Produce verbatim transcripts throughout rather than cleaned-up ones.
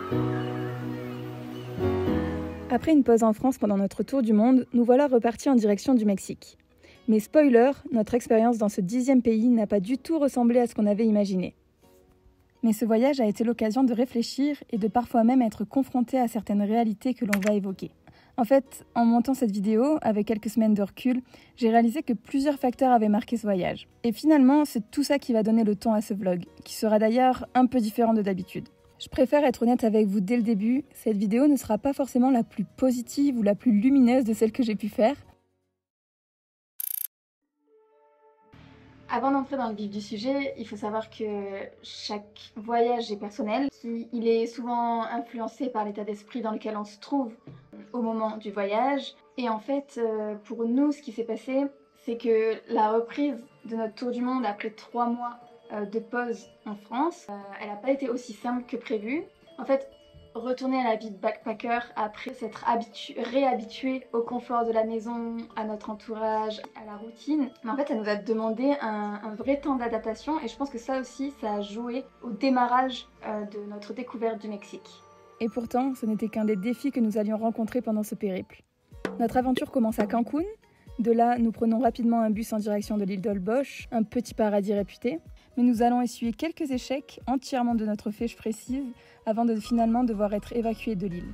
Après une pause en France pendant notre tour du monde, nous voilà repartis en direction du Mexique. Mais spoiler, notre expérience dans ce dixième pays n'a pas du tout ressemblé à ce qu'on avait imaginé. Mais ce voyage a été l'occasion de réfléchir et de parfois même être confronté à certaines réalités que l'on va évoquer. En fait, en montant cette vidéo, avec quelques semaines de recul, j'ai réalisé que plusieurs facteurs avaient marqué ce voyage. Et finalement, c'est tout ça qui va donner le ton à ce vlog, qui sera d'ailleurs un peu différent de d'habitude. Je préfère être honnête avec vous dès le début, cette vidéo ne sera pas forcément la plus positive ou la plus lumineuse de celles que j'ai pu faire. Avant d'entrer dans le vif du sujet, il faut savoir que chaque voyage est personnel. Il est souvent influencé par l'état d'esprit dans lequel on se trouve au moment du voyage. Et en fait, pour nous, ce qui s'est passé, c'est que la reprise de notre tour du monde après trois mois de pause en France, elle n'a pas été aussi simple que prévu. En fait, retourner à la vie de backpacker après s'être réhabitué au confort de la maison, à notre entourage, à la routine, mais en fait ça nous a demandé un, un vrai temps d'adaptation et je pense que ça aussi ça a joué au démarrage euh, de notre découverte du Mexique. Et pourtant, ce n'était qu'un des défis que nous allions rencontrer pendant ce périple. Notre aventure commence à Cancun. De là, nous prenons rapidement un bus en direction de l'île d'Holbox, un petit paradis réputé. Mais nous allons essuyer quelques échecs, entièrement de notre fait, je précise, avant de finalement devoir être évacués de l'île.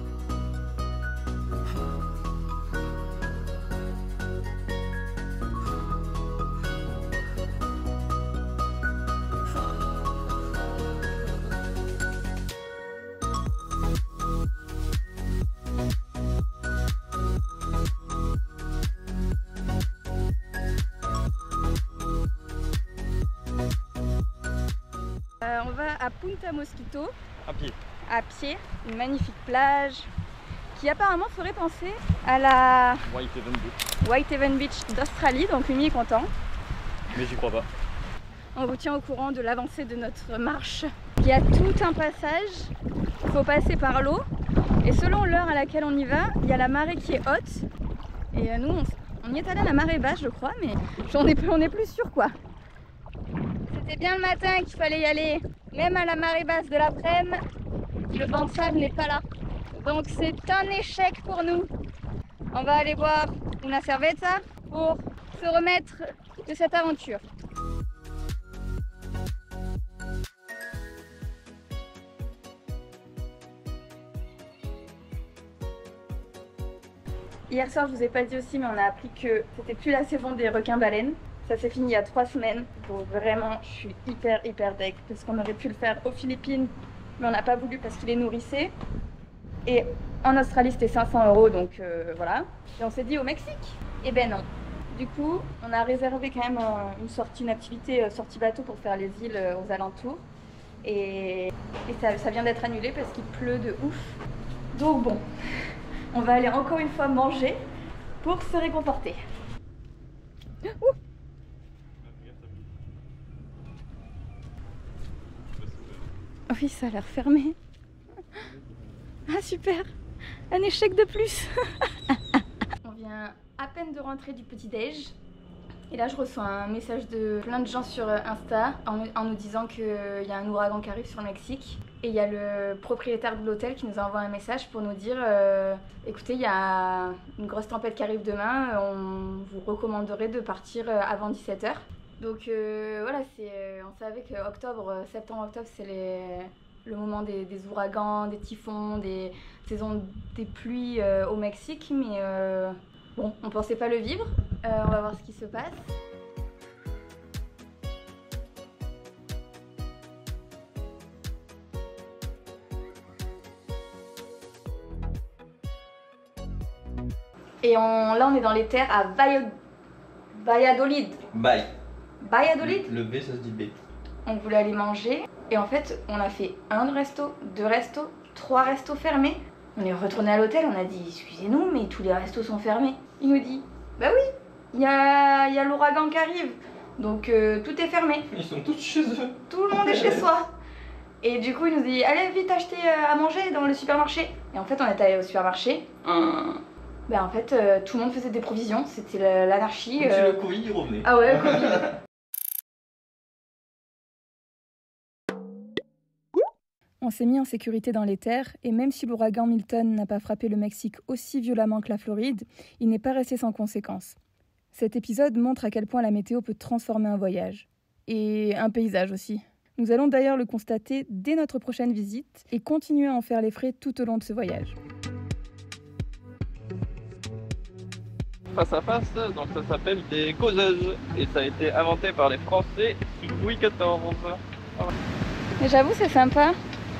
Euh, on va à Punta Mosquito, à pied. à pied, une magnifique plage qui apparemment ferait penser à la Whitehaven Beach, Whitehaven Beach d'Australie, donc Mimi est content. Mais j'y crois pas. On vous tient au courant de l'avancée de notre marche. Il y a tout un passage, il faut passer par l'eau et selon l'heure à laquelle on y va, il y a la marée qui est haute et nous on, on y est allé à la marée basse je crois, mais on est, on est plus sûr quoi. C'était bien le matin qu'il fallait y aller, même à la marée basse de l'après-midi, le banc de sable n'est pas là. Donc c'est un échec pour nous. On va aller boire una cerveza pour se remettre de cette aventure. Hier soir, je vous ai pas dit aussi, mais on a appris que c'était plus la saison des requins-baleines. Ça s'est fini il y a trois semaines. Donc vraiment, je suis hyper hyper deg parce qu'on aurait pu le faire aux Philippines, mais on n'a pas voulu parce qu'il les nourrissait. Et en Australie, c'était cinq cents euros, donc euh, voilà. Et on s'est dit au Mexique, eh ben non. Du coup, on a réservé quand même une sortie, une activité sortie bateau pour faire les îles aux alentours. Et, et ça, ça vient d'être annulé parce qu'il pleut de ouf. Donc bon, on va aller encore une fois manger pour se réconforter. Ouh. Oui, ça a l'air fermé. Ah super, un échec de plus. On vient à peine de rentrer du petit-déj. Et là je reçois un message de plein de gens sur Insta en, en nous disant qu'il y a un ouragan qui arrive sur le Mexique. Et il y a le propriétaire de l'hôtel qui nous a envoyé un message pour nous dire euh, écoutez, il y a une grosse tempête qui arrive demain, on vous recommanderait de partir avant dix-sept heures. Donc euh, voilà, c'est, on savait que octobre, septembre-octobre c'est les... le moment des, des ouragans, des typhons, des saisons des pluies euh, au Mexique, mais euh, bon, on pensait pas le vivre. Euh, on va voir ce qui se passe. Et on, là, on est dans les terres à Valladolid. Valladolid. Bye. Valladolid. Le B, ça se dit B. On voulait aller manger et en fait on a fait un resto, deux restos, trois restos fermés. On est retourné à l'hôtel, on a dit excusez-nous mais tous les restos sont fermés. Il nous dit bah oui, il y a, y a l'ouragan qui arrive donc euh, tout est fermé. Ils sont tous chez eux. Tout le monde est chez soi. Et du coup il nous dit allez vite acheter à manger dans le supermarché. Et en fait on est allé au supermarché. Hum. Ben en fait euh, tout le monde faisait des provisions, c'était l'anarchie. Comme euh... si le Covid il revenait. Ah ouais, le Covid. On s'est mis en sécurité dans les terres, et même si l'ouragan Milton n'a pas frappé le Mexique aussi violemment que la Floride, il n'est pas resté sans conséquences. Cet épisode montre à quel point la météo peut transformer un voyage. Et un paysage aussi. Nous allons d'ailleurs le constater dès notre prochaine visite, et continuer à en faire les frais tout au long de ce voyage. Face à face, donc ça s'appelle des causeuses. Et ça a été inventé par les Français sous Louis quatorze. Mais j'avoue, c'est sympa.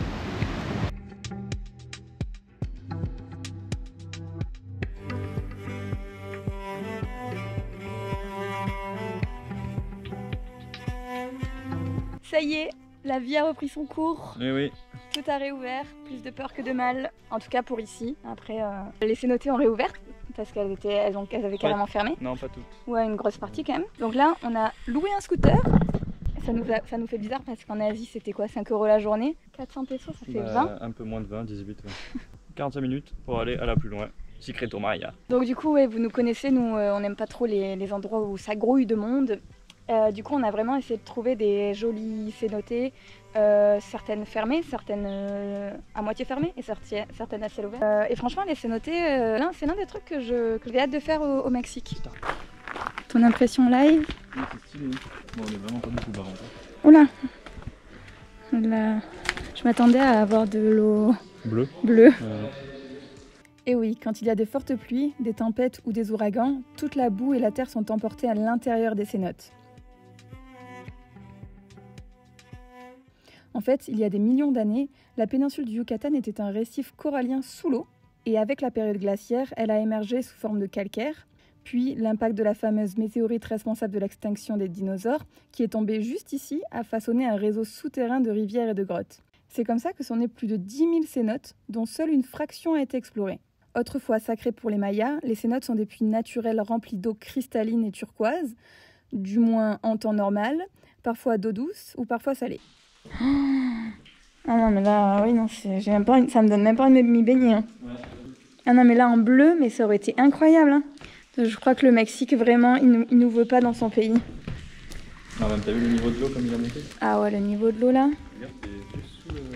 Ça y est, la vie a repris son cours. Oui, oui. Tout a réouvert, plus de peur que de mal. En tout cas pour ici. Après, euh, les cénotées ont réouvert parce qu'elles étaient, elles ont, elles avaient carrément Ouais. fermé. Non, pas toutes. Ouais, une grosse partie quand même. Donc là, on a loué un scooter. Ça nous, a, ça nous fait bizarre parce qu'en Asie, c'était quoi, cinq euros la journée? quatre cents pesos, ça fait Bah, vingt. un peu moins de vingt, dix-huit. Ouais. quarante-cinq minutes pour aller à la plus loin. Secreto Maya. Donc du coup, ouais, vous nous connaissez, nous, euh, on n'aime pas trop les, les endroits où ça grouille de monde. Euh, du coup, on a vraiment essayé de trouver des jolies cénotées, euh, certaines fermées, certaines euh, à moitié fermées et certi- certaines à ciel ouvert. Euh, et franchement, les cénotées, euh, l'un- c'est l'un des trucs que je que j'ai hâte de faire au, au Mexique. Ton impression live? Oui, c'est stylé. Bon, on est vraiment pas beaucoup par contre. Oula, Là, je m'attendais à avoir de l'eau Bleu. bleue. Euh, Et oui, quand il y a de fortes pluies, des tempêtes ou des ouragans, toute la boue et la terre sont emportées à l'intérieur des cénotes. En fait, il y a des millions d'années, la péninsule du Yucatan était un récif corallien sous l'eau, et avec la période glaciaire, elle a émergé sous forme de calcaire, puis l'impact de la fameuse météorite responsable de l'extinction des dinosaures, qui est tombée juste ici, a façonné un réseau souterrain de rivières et de grottes. C'est comme ça que sont nées plus de dix mille cénotes, dont seule une fraction a été explorée. Autrefois sacrées pour les Mayas, les cénotes sont des puits naturels remplis d'eau cristalline et turquoise, du moins en temps normal, parfois d'eau douce ou parfois salée. Ah non mais là, oui non, c'est, j'ai même pas envie, ça me donne même pas envie de m'y baigner. Hein. ouais. Ah non mais là en bleu, mais ça aurait été incroyable. Hein. Je crois que le Mexique vraiment, il nous, il nous veut pas dans son pays. Non, même t'as vu le niveau de l'eau comme il a monté? Ah ouais, le niveau de l'eau là. Regarde, c'est juste sous le...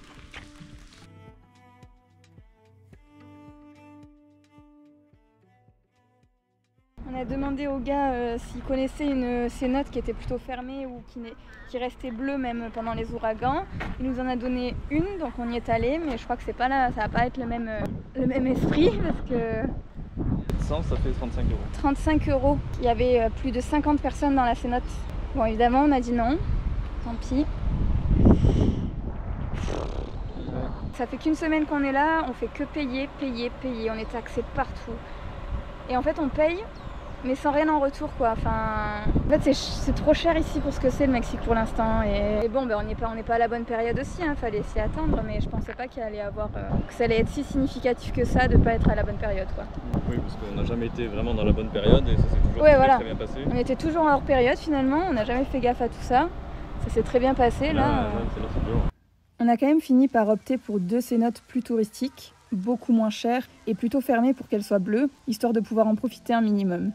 On a demandé aux gars euh, s'ils connaissaient une cénote qui était plutôt fermée ou qui, qui restait bleue même pendant les ouragans. Il nous en a donné une, donc on y est allé, mais je crois que c'est pas là, ça va pas être le même, euh, le même esprit parce que cent, ça fait trente-cinq euros. trente-cinq euros. Il y avait euh, plus de cinquante personnes dans la cénote. Bon, évidemment, on a dit non. Tant pis. Ça fait qu'une semaine qu'on est là, on fait que payer, payer, payer. On est taxé partout. Et en fait, on paye, mais sans rien en retour, quoi. Enfin, en fait, c'est, c'est trop cher ici pour ce que c'est le Mexique pour l'instant. Et, et bon, ben, on n'est pas, on n'est pas à la bonne période aussi. Hein. Fallait s'y attendre, mais je pensais pas qu'il allait avoir, euh, que ça allait être si significatif que ça de pas être à la bonne période, quoi. Oui, parce qu'on n'a jamais été vraiment dans la bonne période et ça s'est toujours Ouais, très, voilà. très bien passé. On était toujours hors période finalement. On n'a jamais fait gaffe à tout ça. Ça s'est très bien passé là. Là, là, c'est là, c'est dur. On a quand même fini par opter pour deux cénotes plus touristiques, beaucoup moins chères et plutôt fermées pour qu'elles soient bleues, histoire de pouvoir en profiter un minimum.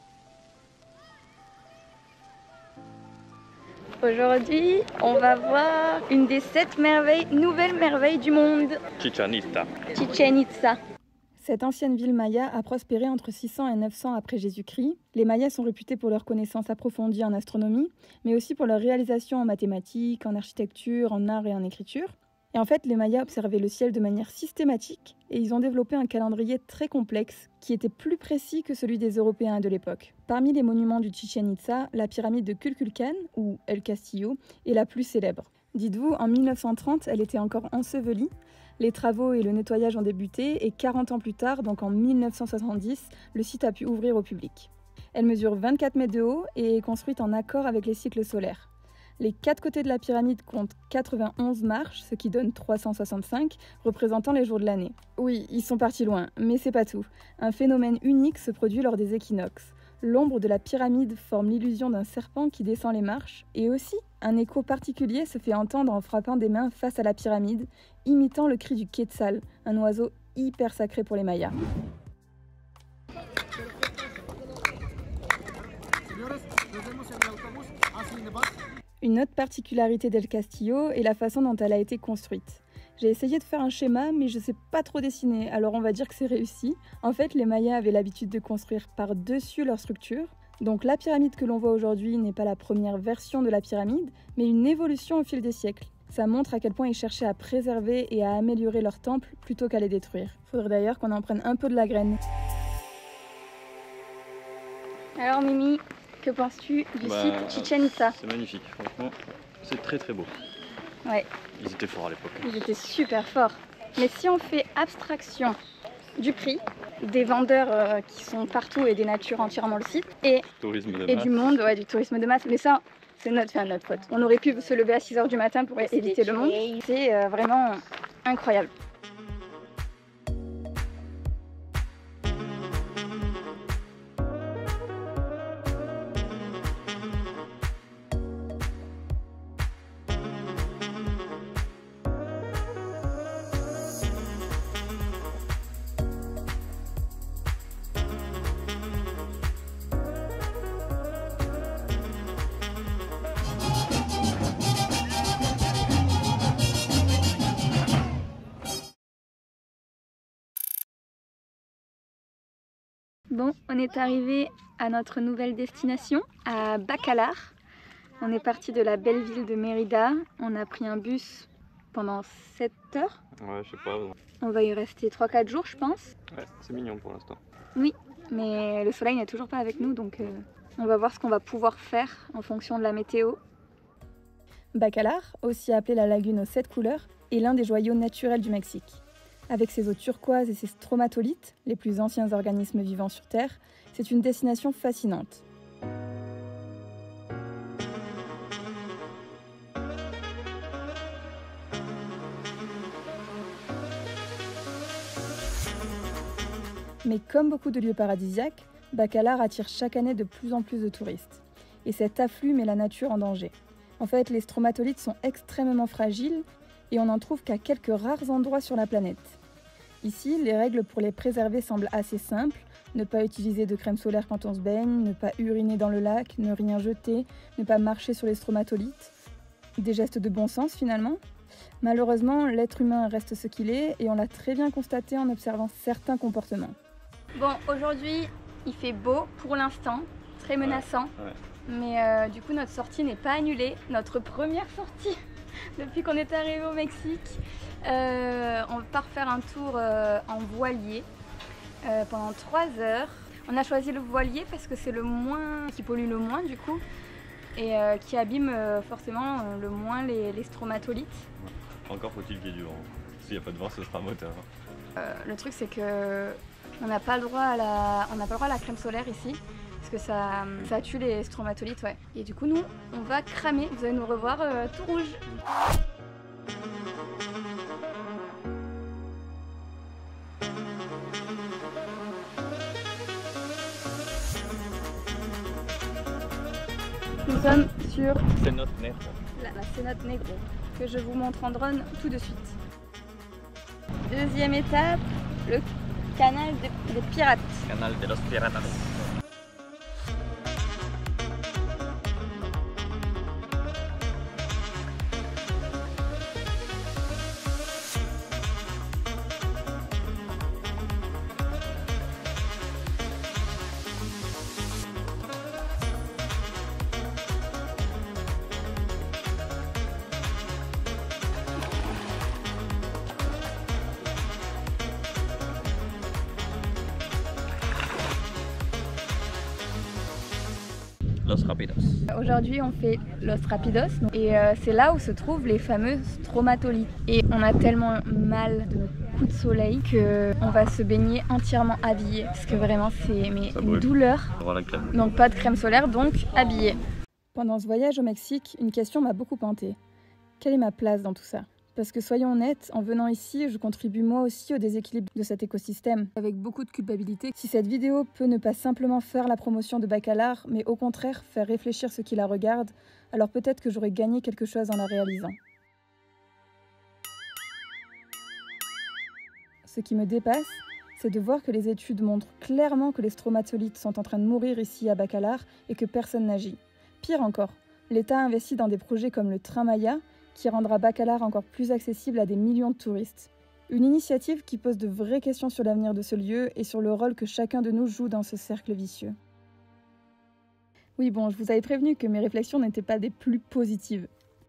Aujourd'hui, on va voir une des sept merveilles, nouvelles merveilles du monde, Chichen Itza. Chichen Itza. Cette ancienne ville maya a prospéré entre six cents et neuf cents après Jésus-Christ. Les Mayas sont réputés pour leurs connaissances approfondies en astronomie, mais aussi pour leur réalisation en mathématiques, en architecture, en art et en écriture. Et en fait, les Mayas observaient le ciel de manière systématique et ils ont développé un calendrier très complexe qui était plus précis que celui des Européens de l'époque. Parmi les monuments du Chichen Itza, la pyramide de Kukulkan, ou El Castillo, est la plus célèbre. Dites-vous, en mille neuf cent trente, elle était encore ensevelie. Les travaux et le nettoyage ont débuté et quarante ans plus tard, donc en mille neuf cent soixante-dix, le site a pu ouvrir au public. Elle mesure vingt-quatre mètres de haut et est construite en accord avec les cycles solaires. Les quatre côtés de la pyramide comptent quatre-vingt-onze marches, ce qui donne trois cent soixante-cinq, représentant les jours de l'année. Oui, ils sont partis loin, mais c'est pas tout. Un phénomène unique se produit lors des équinoxes. L'ombre de la pyramide forme l'illusion d'un serpent qui descend les marches, et aussi, un écho particulier se fait entendre en frappant des mains face à la pyramide, imitant le cri du Quetzal, un oiseau hyper sacré pour les Mayas. Une autre particularité d'El Castillo est la façon dont elle a été construite. J'ai essayé de faire un schéma, mais je ne sais pas trop dessiner, alors on va dire que c'est réussi. En fait, les Mayas avaient l'habitude de construire par-dessus leur structure. Donc la pyramide que l'on voit aujourd'hui n'est pas la première version de la pyramide, mais une évolution au fil des siècles. Ça montre à quel point ils cherchaient à préserver et à améliorer leur temple plutôt qu'à les détruire. Faudrait d'ailleurs qu'on en prenne un peu de la graine. Alors Mimi, que penses-tu du bah, site Chichen Itza? C'est magnifique, franchement, c'est très très beau. Ouais. Ils étaient forts à l'époque. Ils étaient super forts. Mais si on fait abstraction du prix, des vendeurs euh, qui sont partout et des natures entièrement le site, et, Tourisme de et masse. du monde, ouais, du tourisme de masse, mais ça, c'est notre, enfin, notre faute. On aurait pu se lever à six heures du matin pour éviter le monde. C'est euh, vraiment incroyable. Bon, on est arrivé à notre nouvelle destination, à Bacalar. On est parti de la belle ville de Mérida. On a pris un bus pendant sept heures. Ouais, je sais pas. On va y rester trois quatre jours, je pense. Ouais, c'est mignon pour l'instant. Oui, mais le soleil n'est toujours pas avec nous, donc euh, on va voir ce qu'on va pouvoir faire en fonction de la météo. Bacalar, aussi appelé la lagune aux sept couleurs, est l'un des joyaux naturels du Mexique. Avec ses eaux turquoises et ses stromatolites, les plus anciens organismes vivants sur Terre, c'est une destination fascinante. Mais comme beaucoup de lieux paradisiaques, Bacalar attire chaque année de plus en plus de touristes. Et cet afflux met la nature en danger. En fait, les stromatolites sont extrêmement fragiles et on n'en trouve qu'à quelques rares endroits sur la planète. Ici, les règles pour les préserver semblent assez simples. Ne pas utiliser de crème solaire quand on se baigne, ne pas uriner dans le lac, ne rien jeter, ne pas marcher sur les stromatolites. Des gestes de bon sens finalement. Malheureusement, l'être humain reste ce qu'il est et on l'a très bien constaté en observant certains comportements. Bon, aujourd'hui, il fait beau pour l'instant, très menaçant. Ouais, ouais. Mais euh, du coup, notre sortie n'est pas annulée. Notre première sortie depuis qu'on est arrivé au Mexique. Euh, on part faire un tour euh, en voilier euh, pendant trois heures. On a choisi le voilier parce que c'est le moins qui pollue le moins du coup et euh, qui abîme euh, forcément euh, le moins les, les stromatolites. Ouais. Encore faut-il qu'il y ait du vent. S'il n'y a pas de vent, ce sera moteur. Euh, le truc c'est que on n'a pas le droit à la, on n'a pas le droit à la crème solaire ici. Parce que ça, ça tue les stromatolites, ouais. Et du coup, nous, on va cramer. Vous allez nous revoir euh, tout rouge. Nous sommes sur C'est notre nez. la, la Cenote Negro, que je vous montre en drone tout de suite. Deuxième étape, le canal des, des pirates. Canal de los Piratas. Los Rapidos. Aujourd'hui, on fait Los Rapidos et euh, c'est là où se trouvent les fameux stromatolites. Et on a tellement mal de nos coups de soleil qu'on va se baigner entièrement habillé parce que vraiment c'est mais une douleur. La crème. Donc pas de crème solaire, donc habillé. Pendant ce voyage au Mexique, une question m'a beaucoup hanté. Quelle est ma place dans tout ça ? Parce que soyons honnêtes, en venant ici, je contribue moi aussi au déséquilibre de cet écosystème, avec beaucoup de culpabilité. Si cette vidéo peut ne pas simplement faire la promotion de Bacalar, mais au contraire faire réfléchir ceux qui la regardent, alors peut-être que j'aurais gagné quelque chose en la réalisant. Ce qui me dépasse, c'est de voir que les études montrent clairement que les stromatolites sont en train de mourir ici à Bacalar et que personne n'agit. Pire encore, l'État investit dans des projets comme le Train Maya, qui rendra Bacalar encore plus accessible à des millions de touristes. Une initiative qui pose de vraies questions sur l'avenir de ce lieu et sur le rôle que chacun de nous joue dans ce cercle vicieux. Oui bon, je vous avais prévenu que mes réflexions n'étaient pas des plus positives.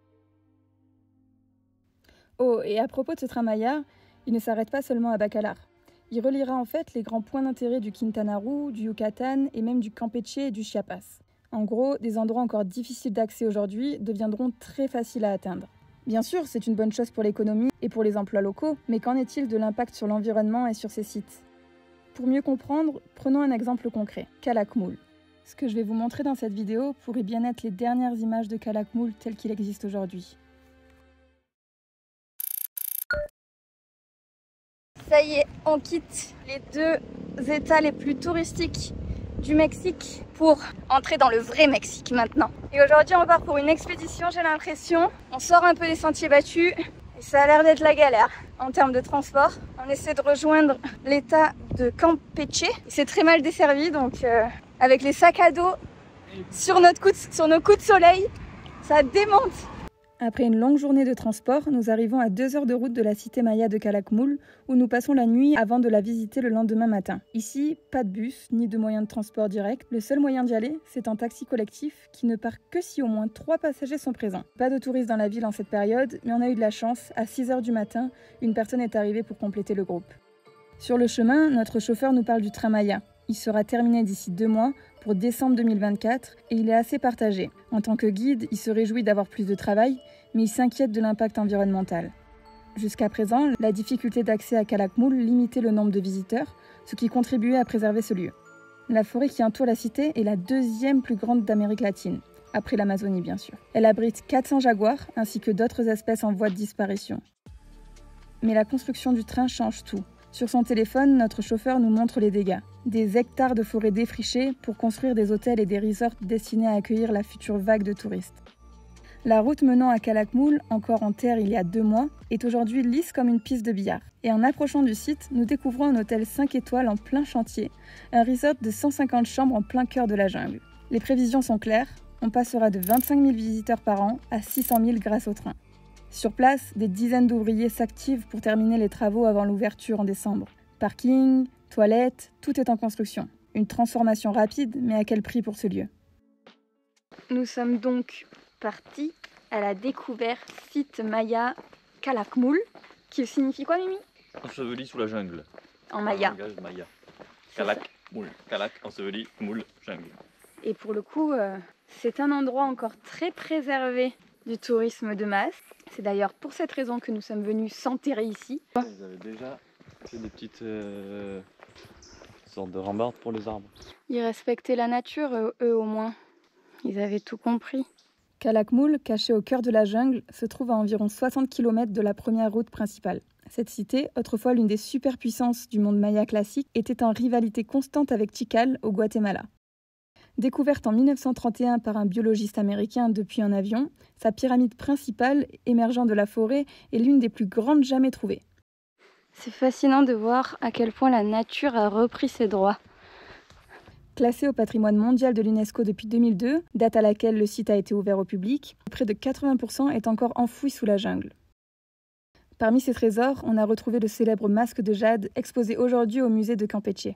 Oh, et à propos de ce Train Maya, il ne s'arrête pas seulement à Bacalar. Il reliera en fait les grands points d'intérêt du Quintana Roo, du Yucatan et même du Campeche et du Chiapas. En gros, des endroits encore difficiles d'accès aujourd'hui deviendront très faciles à atteindre. Bien sûr, c'est une bonne chose pour l'économie et pour les emplois locaux, mais qu'en est-il de l'impact sur l'environnement et sur ces sites? Pour mieux comprendre, prenons un exemple concret, Calakmul. Ce que je vais vous montrer dans cette vidéo pourrait bien être les dernières images de Calakmul tel qu'il existe aujourd'hui. Ça y est, on quitte les deux états les plus touristiques du Mexique pour entrer dans le vrai Mexique maintenant. Et aujourd'hui on part pour une expédition, j'ai l'impression. On sort un peu des sentiers battus et ça a l'air d'être la galère en termes de transport. On essaie de rejoindre l'état de Campeche. C'est très mal desservi, donc euh, avec les sacs à dos sur, notre coup de, sur nos coups de soleil, ça démonte. Après une longue journée de transport, nous arrivons à deux heures de route de la cité maya de Calakmul, où nous passons la nuit avant de la visiter le lendemain matin. Ici, pas de bus, ni de moyens de transport direct. Le seul moyen d'y aller, c'est un taxi collectif qui ne part que si au moins trois passagers sont présents. Pas de touristes dans la ville en cette période, mais on a eu de la chance. À six heures du matin, une personne est arrivée pour compléter le groupe. Sur le chemin, notre chauffeur nous parle du Train Maya. Il sera terminé d'ici deux mois, pour décembre deux mille vingt-quatre, et il est assez partagé. En tant que guide, il se réjouit d'avoir plus de travail, mais il s'inquiète de l'impact environnemental. Jusqu'à présent, la difficulté d'accès à Calakmul limitait le nombre de visiteurs, ce qui contribuait à préserver ce lieu. La forêt qui entoure la cité est la deuxième plus grande d'Amérique latine, après l'Amazonie bien sûr. Elle abrite quatre cents jaguars, ainsi que d'autres espèces en voie de disparition. Mais la construction du train change tout. Sur son téléphone, notre chauffeur nous montre les dégâts. Des hectares de forêt défrichées pour construire des hôtels et des resorts destinés à accueillir la future vague de touristes. La route menant à Calakmul, encore en terre il y a deux mois, est aujourd'hui lisse comme une piste de billard. Et en approchant du site, nous découvrons un hôtel cinq étoiles en plein chantier, un resort de cent cinquante chambres en plein cœur de la jungle. Les prévisions sont claires, on passera de vingt-cinq mille visiteurs par an à six cent mille grâce au train. Sur place, des dizaines d'ouvriers s'activent pour terminer les travaux avant l'ouverture en décembre. Parking, toilettes, tout est en construction. Une transformation rapide, mais à quel prix pour ce lieu? Nous sommes donc partis à la découverte site maya Calakmul, qui signifie quoi, Mimi? Enseveli sous la jungle. En maya. Langage maya. Calakmul. Calak, enseveli, moule, jungle. Et pour le coup, euh, c'est un endroit encore très préservé du tourisme de masse. C'est d'ailleurs pour cette raison que nous sommes venus s'enterrer ici. Ils avaient déjà fait des petites euh, sortes de rambardes pour les arbres. Ils respectaient la nature, eux, eux au moins. Ils avaient tout compris. Calakmul, caché au cœur de la jungle, se trouve à environ soixante kilomètres de la première route principale. Cette cité, autrefois l'une des superpuissances du monde maya classique, était en rivalité constante avec Tikal au Guatemala. Découverte en mille neuf cent trente et un par un biologiste américain depuis un avion, sa pyramide principale, émergeant de la forêt, est l'une des plus grandes jamais trouvées. C'est fascinant de voir à quel point la nature a repris ses droits. Classé au patrimoine mondial de l'UNESCO depuis deux mille deux, date à laquelle le site a été ouvert au public, près de quatre-vingts pour cent est encore enfoui sous la jungle. Parmi ces trésors, on a retrouvé le célèbre masque de jade exposé aujourd'hui au musée de Campeche.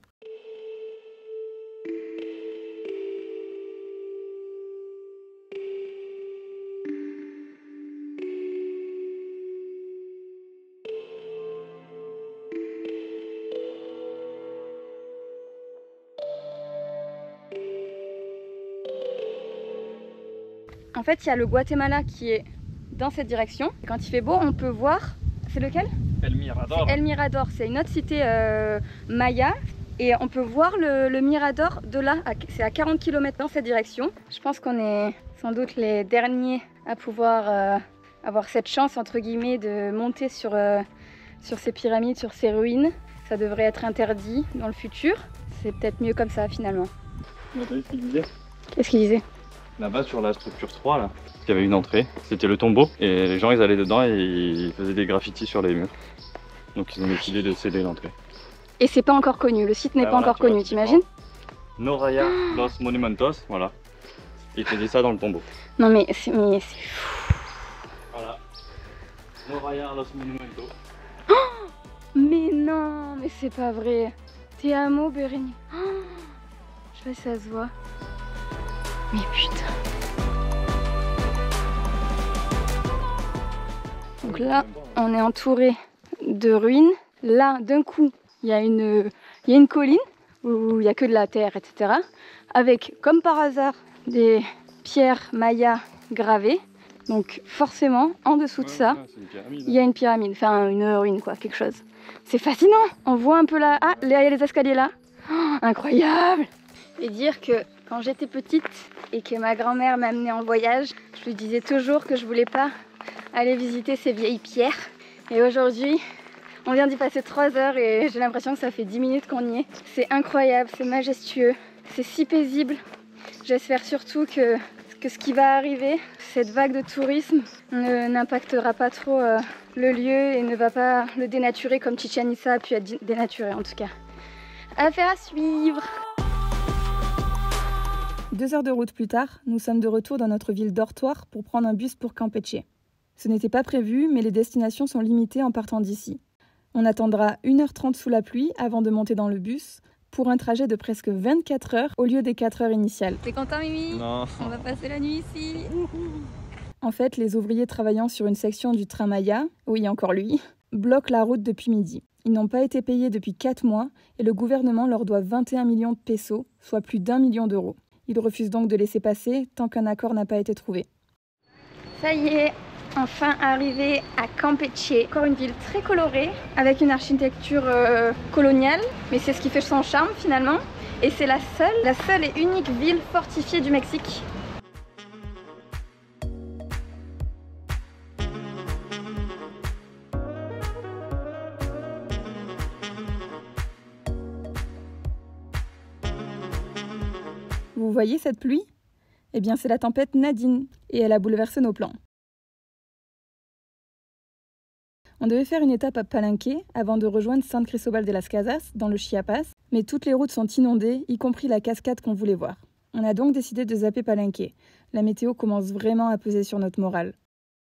En fait, il y a le Guatemala qui est dans cette direction. Quand il fait beau, on peut voir... C'est lequel? El Mirador. El Mirador, c'est une autre cité euh, maya. Et on peut voir le, le Mirador de là, c'est à quarante kilomètres dans cette direction. Je pense qu'on est sans doute les derniers à pouvoir euh, avoir cette chance, entre guillemets, de monter sur, euh, sur ces pyramides, sur ces ruines. Ça devrait être interdit dans le futur. C'est peut-être mieux comme ça, finalement. Qu'est-ce qu'il disait? Qu'est-ce qu'il disait? Là-bas, sur la structure trois, là, il y avait une entrée. C'était le tombeau. Et les gens, ils allaient dedans et ils faisaient des graffitis sur les murs. Donc, ils ont décidé de céder l'entrée. Et c'est pas encore connu, le site n'est Ah, pas voilà, encore connu, t'imagines? No Raya Los Monumentos, voilà. Il te dit ça dans le tombeau. Non mais c'est mais c'est fou. Voilà. No vaya los monumentos. Oh, mais non, mais c'est pas vrai. Te amo, Bérénice. Oh, je sais pas si ça se voit. Mais putain. Donc là, on est entouré de ruines. Là, d'un coup, il y a une, il y a une colline où il n'y a que de la terre, et cetera. Avec, comme par hasard, des pierres mayas gravées. Donc forcément, en dessous de ça, il y a une pyramide, enfin une ruine quoi, quelque chose. C'est fascinant. On voit un peu là, ah, il y a les escaliers là. Oh, incroyable. Et dire que quand j'étais petite et que ma grand-mère m'amenait en voyage, je lui disais toujours que je voulais pas aller visiter ces vieilles pierres. Et aujourd'hui, on vient d'y passer trois heures et j'ai l'impression que ça fait dix minutes qu'on y est. C'est incroyable, c'est majestueux, c'est si paisible. J'espère surtout que, que ce qui va arriver, cette vague de tourisme, n'impactera pas trop euh, le lieu et ne va pas le dénaturer comme Chichén Itzá a pu être dénaturé en tout cas. Affaire à suivre. Deux heures de route plus tard, nous sommes de retour dans notre ville dortoir pour prendre un bus pour Campeche. Ce n'était pas prévu, mais les destinations sont limitées en partant d'ici. On attendra une heure trente sous la pluie avant de monter dans le bus pour un trajet de presque vingt-quatre heures au lieu des quatre heures initiales. T'es content, Mimi? Non. On va passer la nuit ici. En fait, les ouvriers travaillant sur une section du train Maya, oui encore lui, bloquent la route depuis midi. Ils n'ont pas été payés depuis quatre mois et le gouvernement leur doit vingt et un millions de pesos, soit plus d'un million d'euros. Ils refusent donc de laisser passer tant qu'un accord n'a pas été trouvé. Ça y est, enfin arrivé à Campeche. Encore une ville très colorée, avec une architecture euh, coloniale, mais c'est ce qui fait son charme finalement. Et c'est la seule, la seule et unique ville fortifiée du Mexique. Vous voyez cette pluie? Eh bien c'est la tempête Nadine, et elle a bouleversé nos plans. On devait faire une étape à Palenque avant de rejoindre San Cristóbal de las Casas, dans le Chiapas, mais toutes les routes sont inondées, y compris la cascade qu'on voulait voir. On a donc décidé de zapper Palenque. La météo commence vraiment à peser sur notre morale.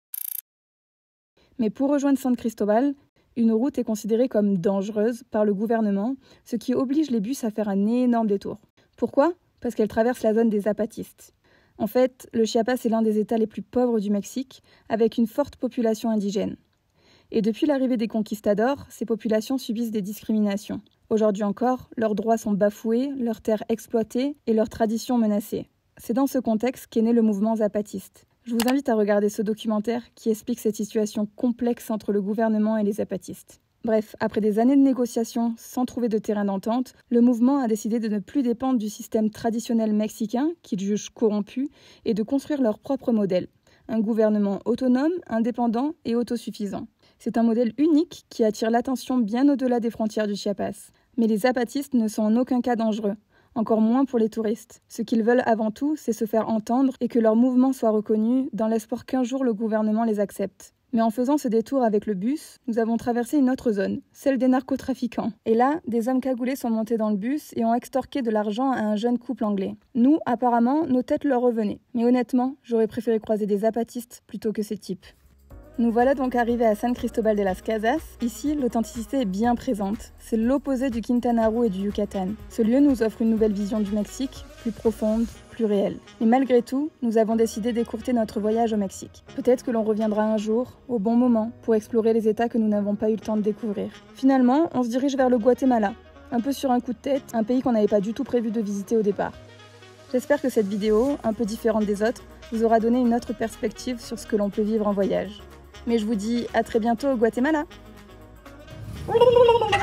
Mais pour rejoindre San Cristóbal, une route est considérée comme dangereuse par le gouvernement, ce qui oblige les bus à faire un énorme détour. Pourquoi? Parce qu'elle traverse la zone des zapatistes. En fait, le Chiapas est l'un des États les plus pauvres du Mexique, avec une forte population indigène. Et depuis l'arrivée des conquistadors, ces populations subissent des discriminations. Aujourd'hui encore, leurs droits sont bafoués, leurs terres exploitées et leurs traditions menacées. C'est dans ce contexte qu'est né le mouvement zapatiste. Je vous invite à regarder ce documentaire qui explique cette situation complexe entre le gouvernement et les zapatistes. Bref, après des années de négociations sans trouver de terrain d'entente, le mouvement a décidé de ne plus dépendre du système traditionnel mexicain, qu'ils jugent corrompu, et de construire leur propre modèle. Un gouvernement autonome, indépendant et autosuffisant. C'est un modèle unique qui attire l'attention bien au-delà des frontières du Chiapas. Mais les zapatistes ne sont en aucun cas dangereux, encore moins pour les touristes. Ce qu'ils veulent avant tout, c'est se faire entendre et que leur mouvement soit reconnu dans l'espoir qu'un jour le gouvernement les accepte. Mais en faisant ce détour avec le bus, nous avons traversé une autre zone, celle des narcotrafiquants. Et là, des hommes cagoulés sont montés dans le bus et ont extorqué de l'argent à un jeune couple anglais. Nous, apparemment, nos têtes leur revenaient. Mais honnêtement, j'aurais préféré croiser des zapatistes plutôt que ces types. Nous voilà donc arrivés à San Cristóbal de las Casas. Ici, l'authenticité est bien présente. C'est l'opposé du Quintana Roo et du Yucatan. Ce lieu nous offre une nouvelle vision du Mexique, plus profonde, plus réelle. Mais malgré tout, nous avons décidé d'écourter notre voyage au Mexique. Peut-être que l'on reviendra un jour, au bon moment, pour explorer les États que nous n'avons pas eu le temps de découvrir. Finalement, on se dirige vers le Guatemala, un peu sur un coup de tête, un pays qu'on n'avait pas du tout prévu de visiter au départ. J'espère que cette vidéo, un peu différente des autres, vous aura donné une autre perspective sur ce que l'on peut vivre en voyage. Mais je vous dis à très bientôt au Guatemala.